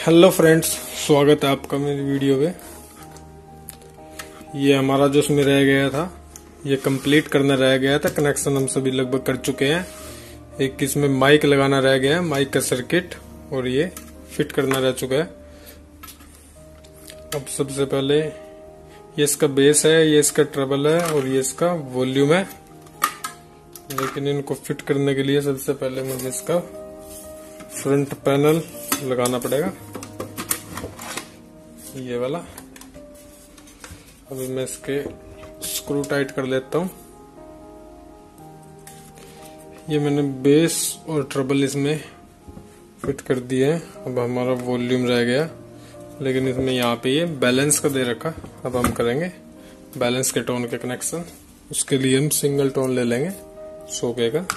Hello friends, स्वागत है आपका मेरी वीडियो पे। ये हमारा जो उसमें रह गया था, ये कंप्लीट करना रह गया था। कनेक्शन हम सभी लगभग कर चुके हैं। एक इसमें माइक लगाना रह गया है, माइक का सर्किट, और ये फिट करना रह चुका है। अब सबसे पहले ये इसका बेस है, ये इसका ट्रबल है और ये इसका वॉल्यूम है। लेकिन इनको फिट करने के लिए सबसे पहले मुझे इसका फ्रंट पैनल लगाना पड़ेगा, ये वाला। अभी मैं इसके स्क्रू टाइट कर लेता हूं। ये मैंने बेस और ट्रबल इसमें फिट कर दिए हैं। अब हमारा वॉल्यूम रह गया, लेकिन इसमें यहाँ पे ये बैलेंस का दे रखा। अब हम करेंगे बैलेंस के टोन के कनेक्शन। उसके लिए हम सिंगल टोन ले लेंगे 100K का।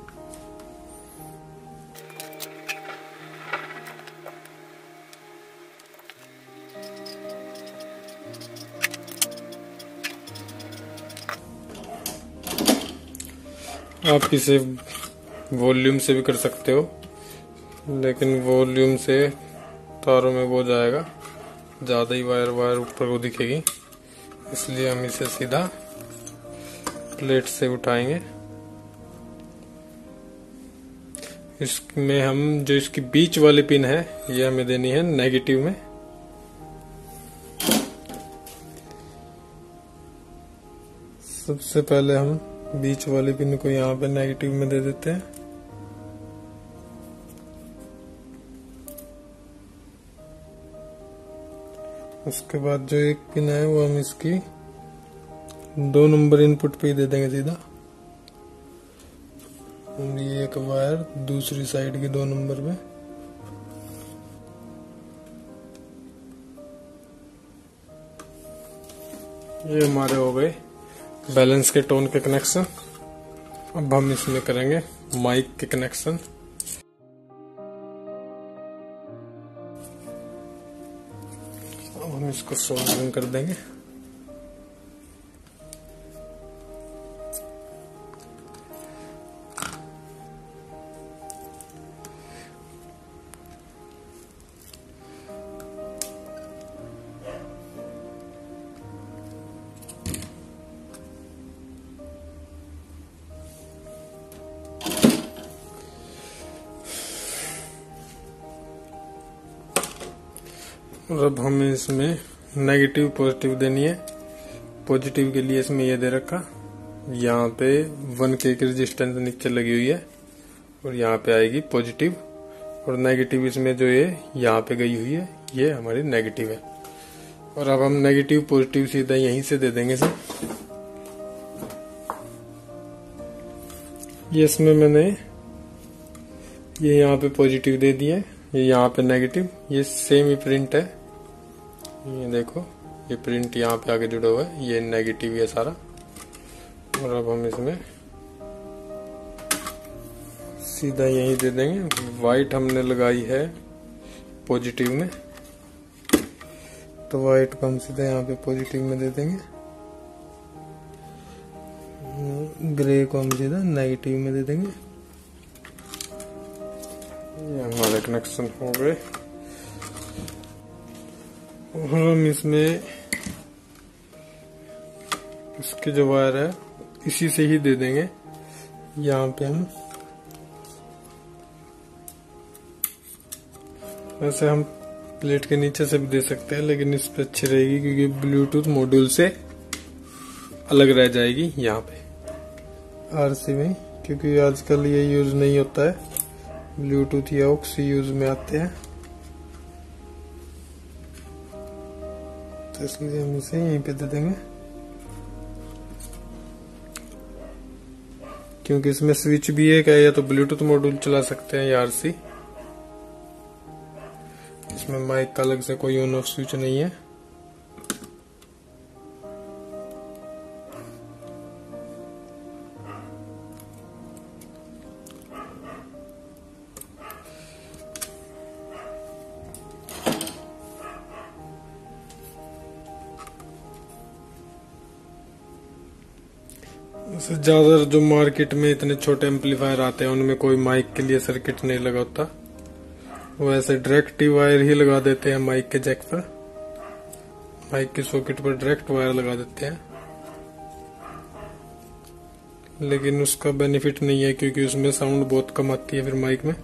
आप इसे वॉल्यूम से भी कर सकते हो, लेकिन वॉल्यूम से तारों में वो जाएगा, ज्यादा ही वायर ऊपर को दिखेगी। इसलिए हम इसे सीधा प्लेट से उठाएंगे। इसमें हम जो इसकी बीच वाली पिन है, ये हमें देनी है नेगेटिव में। सबसे पहले हम बीच वाली पिन को यहाँ पे नेगेटिव में दे देते हैं। उसके बाद जो एक पिन है वो हम इसकी 2 नंबर इनपुट पे ही दे देंगे सीधा। ये एक वायर दूसरी साइड की 2 नंबर पे। ये हमारे हो गए बैलेंस के टोन के कनेक्शन। अब हम इसमें करेंगे माइक के कनेक्शन। अब हम इसको सोल्डरिंग कर देंगे। और अब हमें इसमें नेगेटिव पॉजिटिव देनी है। पॉजिटिव के लिए इसमें ये दे रखा, यहाँ पे 1K की रेजिस्टेंस नीचे लगी हुई है और यहाँ पे आएगी पॉजिटिव। और नेगेटिव इसमें जो ये यहाँ पे गई हुई है, ये हमारी नेगेटिव है। और अब हम नेगेटिव पॉजिटिव सीधा यहीं से दे देंगे सर। ये इसमें मैंने ये यहाँ पे पॉजिटिव दे दिए, ये यहाँ पे नेगेटिव। ये सेम ही प्रिंट है, ये देखो, ये प्रिंट यहाँ पे आगे जुड़ा हुआ है, ये नेगेटिव है सारा। और अब हम इसमें सीधा यहीं दे देंगे। वाइट हमने लगाई है पॉजिटिव में, तो वाइट को हम सीधा यहाँ पे पॉजिटिव में दे देंगे। ग्रे को हम सीधा नेगेटिव में दे देंगे। ये हमारे कनेक्शन हो गए। और हम इसमें इसके जो वायर है इसी से ही दे देंगे। यहाँ पे हम वैसे हम प्लेट के नीचे से भी दे सकते हैं, लेकिन इस पे अच्छी रहेगी क्योंकि ब्लूटूथ मॉड्यूल से अलग रह जाएगी यहाँ पे आरसी में, क्योंकि आजकल ये यूज नहीं होता है। ब्लूटूथ या ऑक्स यूज में आते हैं, तो इसलिए हम इसे यहीं पे दे देंगे। क्योंकि इसमें स्विच भी है, क्या या तो ब्लूटूथ मॉड्यूल चला सकते हैं या आरसी। इसमें माइक का अलग से कोई ऑन ऑफ स्विच नहीं है। ज्यादा जो मार्केट में इतने छोटे एम्पलीफायर आते हैं, उनमें कोई माइक के लिए सर्किट नहीं लगा होता। वैसे डायरेक्ट ही वायर ही लगा देते हैं माइक के जैक पर, माइक की सॉकेट पर डायरेक्ट वायर लगा देते हैं, लेकिन उसका बेनिफिट नहीं है क्योंकि उसमें साउंड बहुत कम आती है फिर माइक में।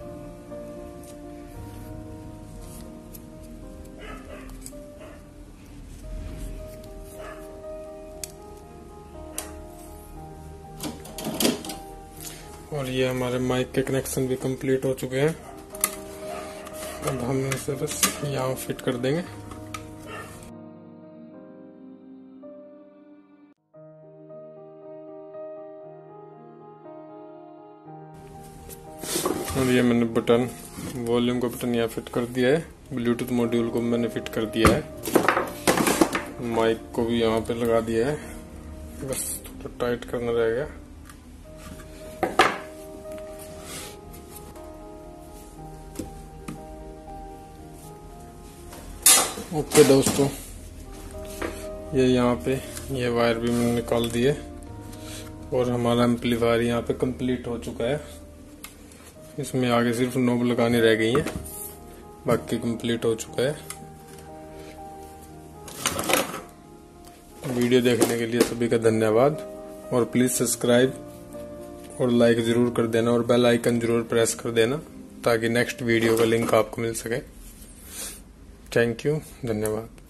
और ये हमारे माइक के कनेक्शन भी कंप्लीट हो चुके हैं। अब हम इसे बस यहाँ फिट कर देंगे। और ये मैंने बटन, वॉल्यूम का बटन यहाँ फिट कर दिया है, ब्लूटूथ मॉड्यूल को मैंने फिट कर दिया है, माइक को भी यहाँ पे लगा दिया है, बस थोड़ा टाइट करना रह गया। ओके दोस्तों, ये यहाँ पे ये वायर भी मैंने निकाल दिए और हमारा एम्पलीफायर यहाँ पे कंप्लीट हो चुका है। इसमें आगे सिर्फ नॉब लगानी रह गई है, बाकी कंप्लीट हो चुका है। वीडियो देखने के लिए सभी का धन्यवाद और प्लीज सब्सक्राइब और लाइक जरूर कर देना और बेल आइकन जरूर प्रेस कर देना ताकि नेक्स्ट वीडियो का लिंक आपको मिल सके। थैंक यू, धन्यवाद।